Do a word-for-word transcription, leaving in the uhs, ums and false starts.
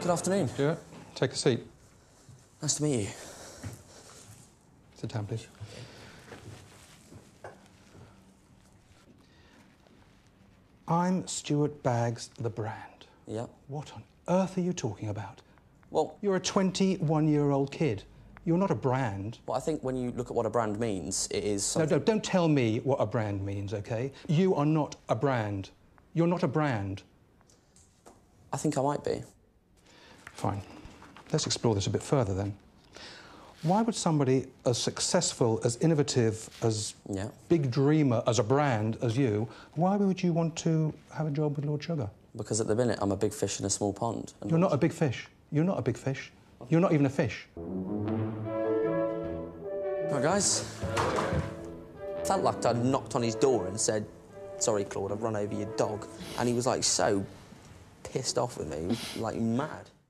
Good afternoon. Stuart, take a seat. Nice to meet you. Sit down, please. I'm Stuart Baggs, the brand. Yeah. What on earth are you talking about? Well... You're a twenty-one-year-old kid. You're not a brand. Well, I think when you look at what a brand means, it is something... No, no, don't tell me what a brand means, OK? You are not a brand. You're not a brand. I think I might be. Fine. Let's explore this a bit further, then. Why would somebody as successful, as innovative, as yeah. big dreamer, as a brand as you, why would you want to have a job with Lord Sugar? Because at the minute, I'm a big fish in a small pond. And You're not a big fish. You're not a big fish. You're not even a fish. Right, guys. Felt like I'd knocked on his door and said, sorry, Claude, I've run over your dog. And he was, like, so pissed off with me, like, mad.